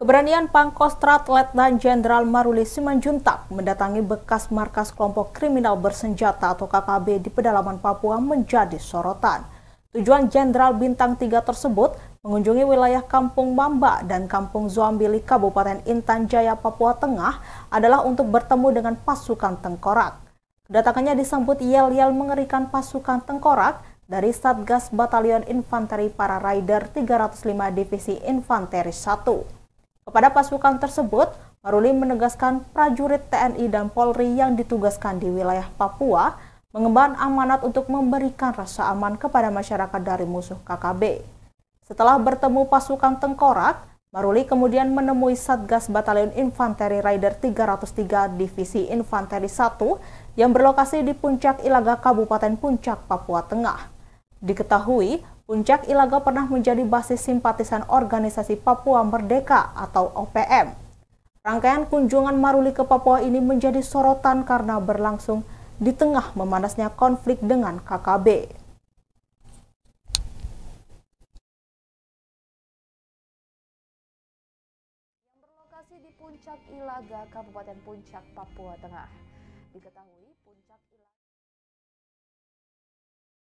Keberanian Pangkostrat Letnan Jenderal Maruli Simanjuntak mendatangi bekas markas kelompok kriminal bersenjata atau KKB di pedalaman Papua menjadi sorotan. Tujuan Jenderal Bintang 3 tersebut mengunjungi wilayah Kampung Mamba dan Kampung Zoambili Kabupaten Intan Jaya, Papua Tengah adalah untuk bertemu dengan pasukan Tengkorak. Kedatangannya disambut yel-yel mengerikan pasukan Tengkorak dari Satgas Batalion Infanteri Para Rider 305 Divisi Infanteri 1. Kepada pasukan tersebut, Maruli menegaskan prajurit TNI dan Polri yang ditugaskan di wilayah Papua mengemban amanat untuk memberikan rasa aman kepada masyarakat dari musuh KKB. Setelah bertemu pasukan Tengkorak, Maruli kemudian menemui Satgas Batalion Infanteri Rider 303 Divisi Infanteri 1 yang berlokasi di Puncak Ilaga, Kabupaten Puncak, Papua Tengah. Diketahui, Puncak Ilaga pernah menjadi basis simpatisan organisasi Papua Merdeka atau OPM. Rangkaian kunjungan Maruli ke Papua ini menjadi sorotan karena berlangsung di tengah memanasnya konflik dengan KKB. Yang berlokasi di Puncak Ilaga, Kabupaten Puncak, Papua Tengah. Diketahui